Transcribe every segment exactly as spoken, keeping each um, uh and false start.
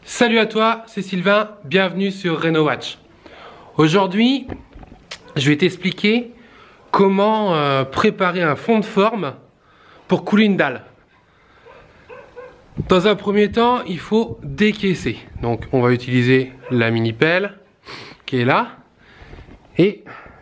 Salut à toi, c'est Sylvain, bienvenue sur RenoWatch. Aujourd'hui, je vais t'expliquer comment euh, préparer un fond de forme pour couler une dalle. Dans un premier temps, il faut décaisser. Donc on va utiliser la mini pelle qui est là. Et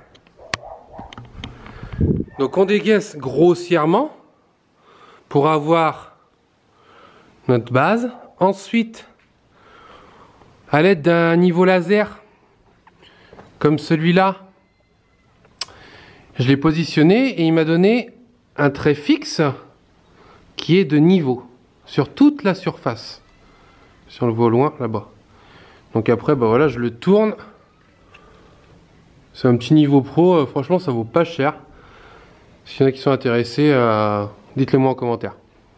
donc on décaisse grossièrement pour avoir notre base. Ensuite, à l'aide d'un niveau laser comme celui-là, je l'ai positionné et il m'a donné un trait fixe qui est de niveau sur toute la surface. Si on le voit au loin là-bas. Donc après, bah voilà, je le tourne. C'est un petit niveau pro, euh, franchement ça vaut pas cher. S'il y en a qui sont intéressés, euh, dites-le moi en commentaire.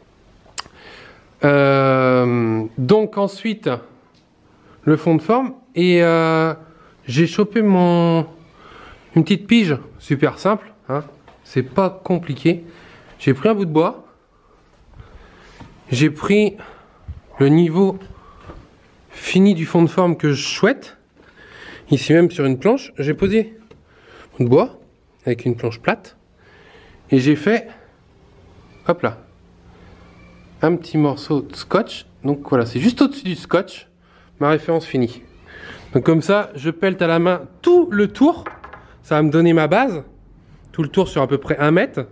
Euh, donc ensuite, le fond de forme, et euh, j'ai chopé mon une petite pige super simple, hein. C'est pas compliqué. J'ai pris un bout de bois, j'ai pris le niveau fini du fond de forme que je souhaite, ici même sur une planche. J'ai posé un bout de bois avec une planche plate et j'ai fait, hop là, un petit morceau de scotch. Donc voilà, c'est juste au-dessus du scotch ma référence finie. Donc comme ça, je pèle à la main tout le tour. Ça va me donner ma base. Tout le tour sur à peu près un mètre.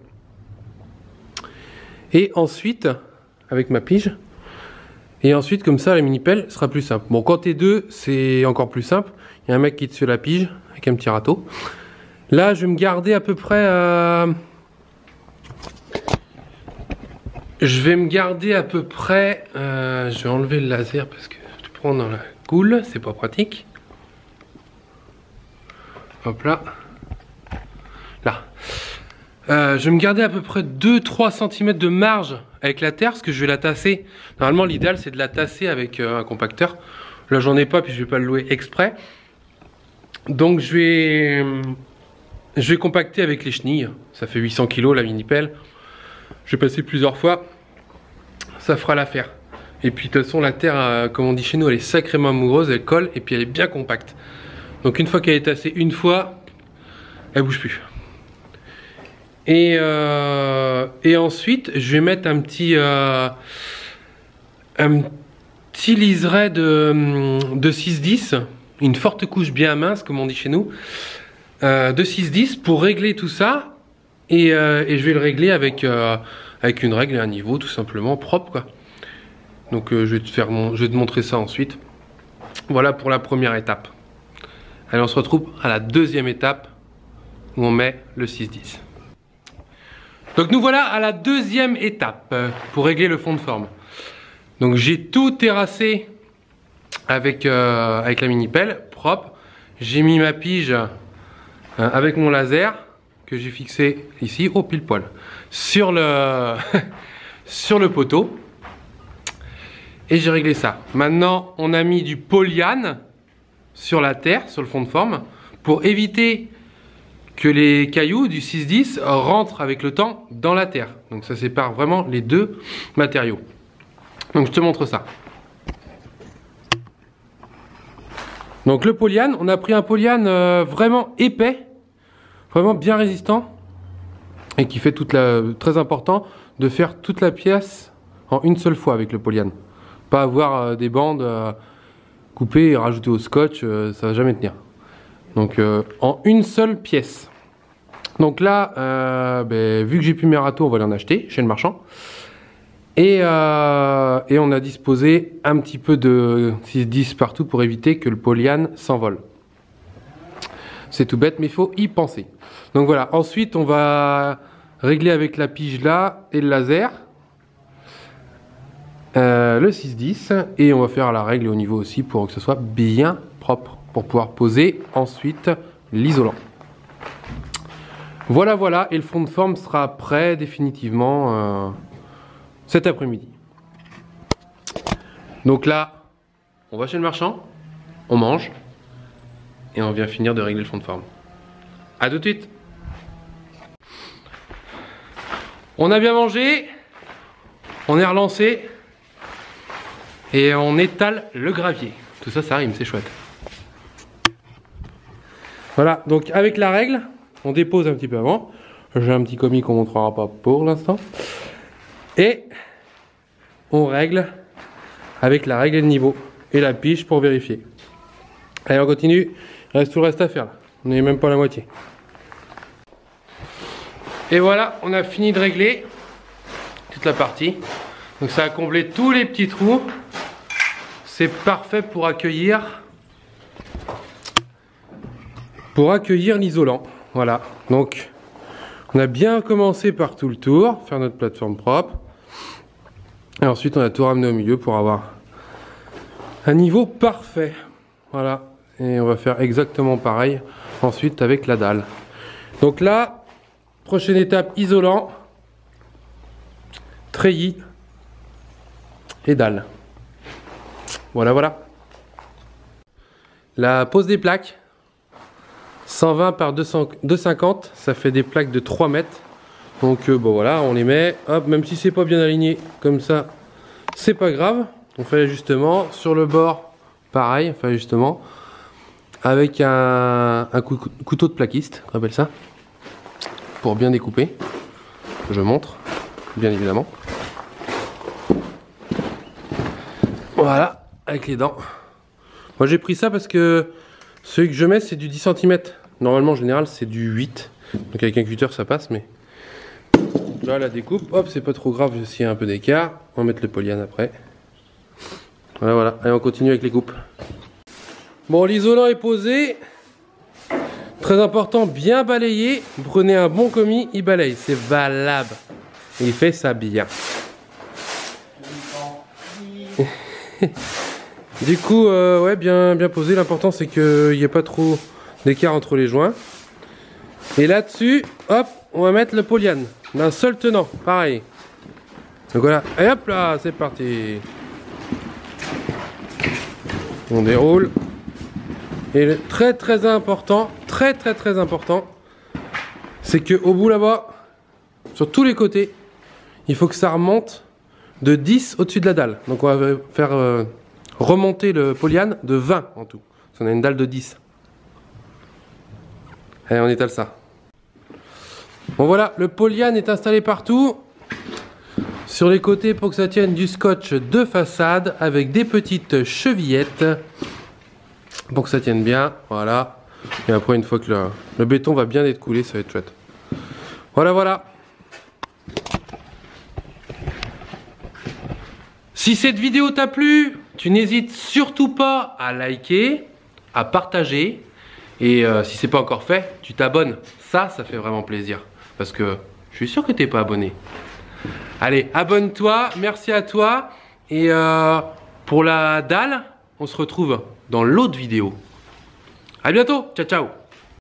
Et ensuite, avec ma pige. Et ensuite, comme ça, la mini pelle sera plus simple. Bon, quand t'es deux, c'est encore plus simple. Il y a un mec qui te suit la pige avec un petit râteau. Là, je vais me garder à peu près... Euh... Je vais me garder à peu près... Euh... Je vais enlever le laser parce que... dans la coule, c'est pas pratique. Hop là. Là. Euh, je vais me garder à peu près deux trois centimètres de marge avec la terre, parce que je vais la tasser. Normalement, l'idéal, c'est de la tasser avec euh, un compacteur. Là, j'en ai pas, puis je vais pas le louer exprès. Donc, je vais... Je vais compacter avec les chenilles. Ça fait huit cents kilos, la mini pelle. Je vais passer plusieurs fois. Ça fera l'affaire. Et puis de toute façon la terre, euh, comme on dit chez nous, elle est sacrément amoureuse, elle colle et puis elle est bien compacte. Donc une fois qu'elle est tassée une fois, elle bouge plus. Et, euh, et ensuite, je vais mettre un petit, euh, un petit liseré de, de six dix, une forte couche bien mince, comme on dit chez nous, euh, de six dix pour régler tout ça. Et, euh, et je vais le régler avec, euh, avec une règle et un niveau tout simplement propre, quoi. Donc euh, je vais te faire mon, je vais te montrer ça ensuite. Voilà pour la première étape. Allez, on se retrouve à la deuxième étape où on met le six dix. Donc nous voilà à la deuxième étape euh, pour régler le fond de forme. Donc j'ai tout terrassé avec, euh, avec la mini pelle propre. J'ai mis ma pige euh, avec mon laser que j'ai fixé ici au pile poil sur le, sur le poteau. Et j'ai réglé ça. Maintenant, on a mis du polyane sur la terre, sur le fond de forme, pour éviter que les cailloux du six dix rentrent avec le temps dans la terre. Donc ça sépare vraiment les deux matériaux. Donc je te montre ça. Donc le polyane, on a pris un polyane euh, vraiment épais, vraiment bien résistant, et qui fait toute la... très important de faire toute la pièce en une seule fois avec le polyane. Pas avoir euh, des bandes euh, coupées et rajoutées au scotch, euh, ça va jamais tenir. Donc euh, en une seule pièce. Donc là, euh, ben, vu que j'ai plus mes râteaux, on va aller en acheter chez le marchand. Et, euh, et on a disposé un petit peu de six dix partout pour éviter que le polyane s'envole. C'est tout bête, mais il faut y penser. Donc voilà, ensuite on va régler avec la pige là et le laser. Euh, le six dix, et on va faire la règle au niveau aussi pour que ce soit bien propre pour pouvoir poser ensuite l'isolant. Voilà voilà, et le fond de forme sera prêt définitivement euh, cet après-midi. Donc là, on va chez le marchand, on mange et on vient finir de régler le fond de forme. A tout de suite. On a bien mangé, on est relancé. Et on étale le gravier. Tout ça, ça rime, c'est chouette. Voilà, donc avec la règle, on dépose un petit peu avant. J'ai un petit commis qu'on ne montrera pas pour l'instant. Et on règle avec la règle et le niveau. Et la piche pour vérifier. Allez, on continue. Il reste tout le reste à faire là. On n'est même pas à la moitié. Et voilà, on a fini de régler toute la partie. Donc ça a comblé tous les petits trous. C'est parfait pour accueillir pour accueillir l'isolant. Voilà. Donc on a bien commencé par tout le tour, faire notre plateforme propre. Et ensuite on a tout ramené au milieu pour avoir un niveau parfait. Voilà. Et on va faire exactement pareil ensuite avec la dalle. Donc là, prochaine étape, isolant, treillis et dalle. Voilà, voilà. La pose des plaques, cent vingt par deux cent cinquante, ça fait des plaques de trois mètres. Donc euh, bon voilà, on les met, hop, même si c'est pas bien aligné comme ça, c'est pas grave. On fait l'ajustement sur le bord, pareil, on fait l'ajustement avec un, un cou couteau de plaquiste, on appelle ça, pour bien découper. Je montre, bien évidemment. Voilà, avec les dents. Moi j'ai pris ça parce que celui que je mets c'est du dix centimètres. Normalement en général c'est du huit. Donc avec un cutter ça passe, mais là la découpe, hop, c'est pas trop grave s'il y a un peu d'écart. On va mettre le polyane après. Voilà, voilà. Allez, on continue avec les coupes. Bon, l'isolant est posé. Très important, bien balayer. Vous prenez un bon commis, il balaye. C'est valable. Il fait ça bien. Du coup, euh, ouais, bien, bien posé. L'important, c'est qu'il n'y ait pas trop d'écart entre les joints. Et là-dessus, hop, on va mettre le polyane d'un seul tenant. Pareil. Donc voilà. Et hop là, c'est parti. On déroule. Et le très très important, très très très important, c'est que au bout là-bas, sur tous les côtés, il faut que ça remonte de dix au-dessus de la dalle. Donc on va faire euh, remonter le polyane de vingt en tout. Parce qu'on a une dalle de dix. Allez, on étale ça. Bon voilà, le polyane est installé partout. Sur les côtés pour que ça tienne du scotch de façade avec des petites chevillettes. Pour que ça tienne bien, voilà. Et après, une fois que le, le béton va bien être coulé, ça va être chouette. Voilà, voilà. Si cette vidéo t'a plu, tu n'hésites surtout pas à liker, à partager. Et euh, si c'est pas encore fait, tu t'abonnes. Ça, ça fait vraiment plaisir. Parce que je suis sûr que t'es pas abonné. Allez, abonne-toi, merci à toi. Et euh, pour la dalle, on se retrouve dans l'autre vidéo. À bientôt, ciao ciao.